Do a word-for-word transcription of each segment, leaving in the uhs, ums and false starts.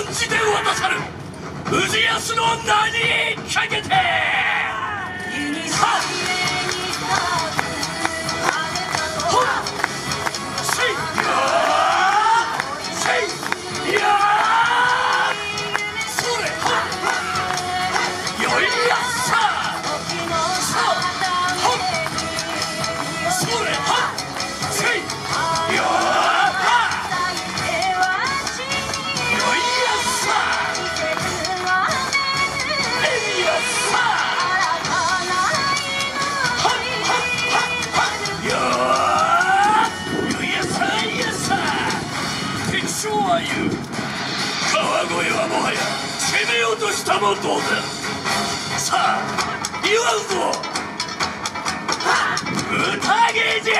じて渡さる。氏康の名にかけて。川越はもはや攻めようとしたも同然。さあ言わんぞ宴じゃ。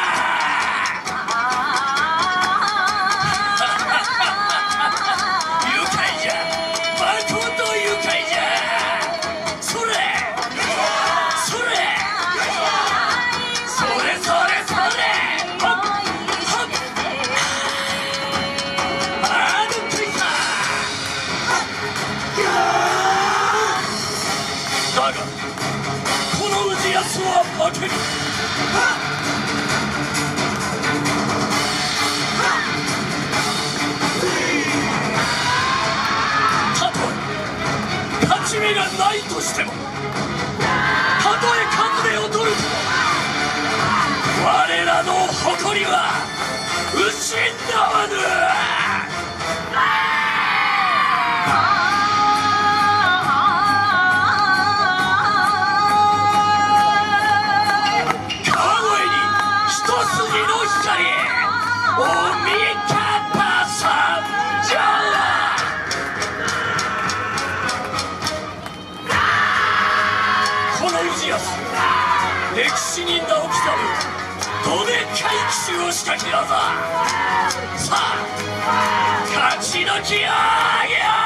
愉快じゃ、まこと愉快じゃ。それそれそれそれそれ。だがこの氏康は負ける。たとえ勝ち目がないとしても、たとえ数で劣るとも、我らの誇りは失わぬ。お味方さんじゃ。この氏康、歴史に名を刻むどでかい奇襲を仕掛ける技。さあ勝ちの気合い。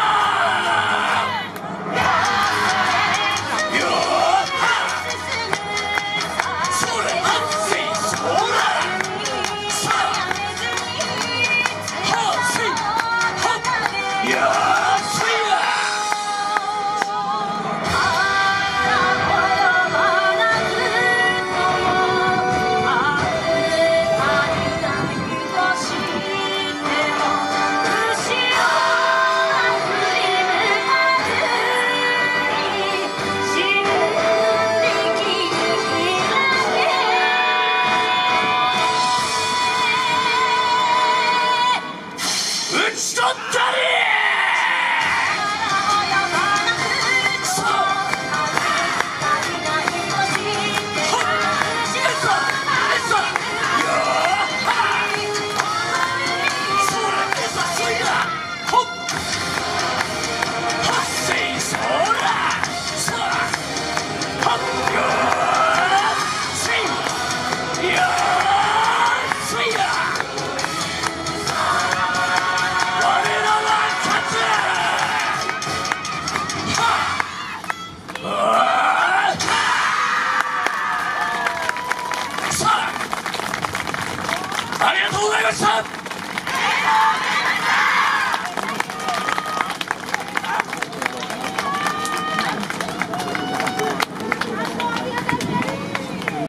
打ち取ったり。ありがとうございました。